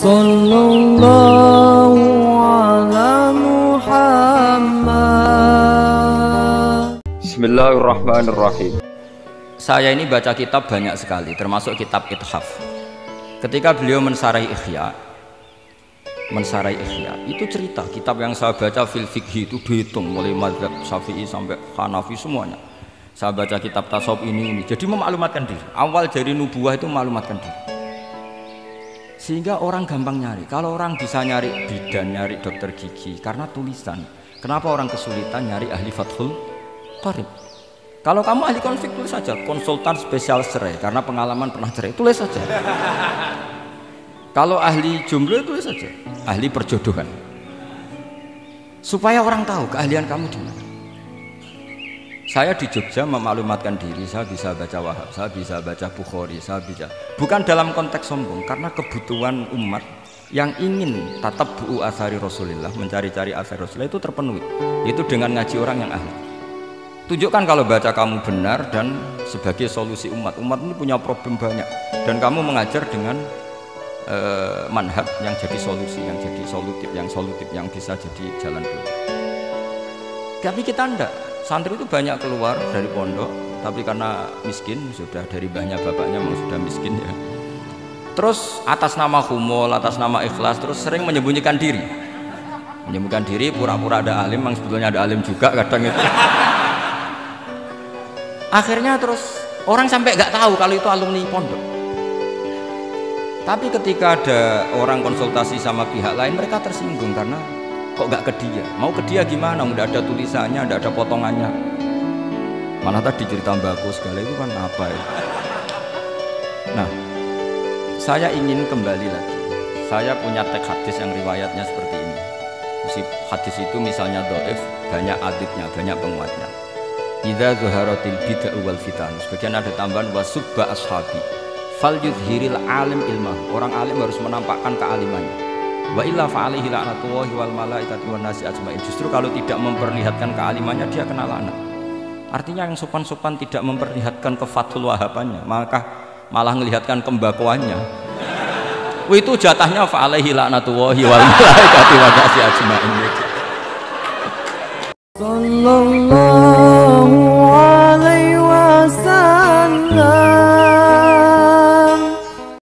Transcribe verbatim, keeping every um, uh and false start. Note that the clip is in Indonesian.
Sallallahu ala Muhammad. Bismillahirrahmanirrahim. Saya ini baca kitab banyak sekali, termasuk kitab Ithaf. Ketika beliau mensarai Ihya, mensarai Ihya, itu cerita kitab yang saya baca fil fikhi itu dihitung mulai mazhab Syafi'i sampai Hanafi semuanya. Saya baca kitab tasawuf ini ini, jadi memaklumatkan diri. Awal dari nubuah itu memaklumatkan diri. Sehingga orang gampang nyari. Kalau orang bisa nyari bidan, nyari dokter gigi karena tulisan, kenapa orang kesulitan nyari ahli Fathul Qarib? Kalau kamu ahli konflik, tulis saja konsultan spesial cerai karena pengalaman pernah cerai, tulis saja. Kalau ahli jomblo, tulis saja ahli perjodohan, supaya orang tahu keahlian kamu di mana. Saya di Jogja memaklumatkan diri, saya bisa baca Wahab, saya bisa baca Bukhari, saya bisa, bukan dalam konteks sombong, karena kebutuhan umat yang ingin tatap bu'u asari Rasulullah, mencari-cari asari Rasulullah itu terpenuhi, itu dengan ngaji orang yang ahli. Tunjukkan kalau baca kamu benar dan sebagai solusi umat. Umat ini punya problem banyak dan kamu mengajar dengan uh, manhaj yang jadi solusi, yang jadi solutif, yang solutif, yang bisa jadi jalan keluar. Tapi kita enggak. Santri itu banyak keluar dari pondok, tapi karena miskin, sudah dari banyak bapaknya memang sudah miskin ya. Terus atas nama humul, atas nama ikhlas, terus sering menyembunyikan diri. Menyembunyikan diri, pura-pura ada alim, memang sebetulnya ada alim juga kadang itu. Akhirnya terus orang sampai nggak tahu kalau itu alumni pondok. Tapi ketika ada orang konsultasi sama pihak lain, mereka tersinggung karena kok nggak ke dia? Mau ke dia gimana? Udah ada tulisannya, udah ada potongannya. Mana tadi cerita bagus segala itu kan apa ya? Nah, saya ingin kembali lagi. Saya punya teks hadis yang riwayatnya seperti ini. Hadis itu misalnya dhaif, banyak adibnya, banyak penguatnya. Idza zuharatil bid'ah wal fitan. Sebagian ada tambahan wasubba ashabi. Fal yudhiril alim ilmah. Orang alim harus menampakkan kealimannya. Wa illa fa'alaihi la'natullahi wal malaikati wan nasi ajmain. Justru kalau tidak memperlihatkan kealimannya dia kena laknat. Artinya yang sopan-sopan tidak memperlihatkan kefatul wahabannya, maka malah melihatkan kembakuannya. Itu jatahnya fa'alaihi la'natullahi wal malaikati wan nasi ajmain.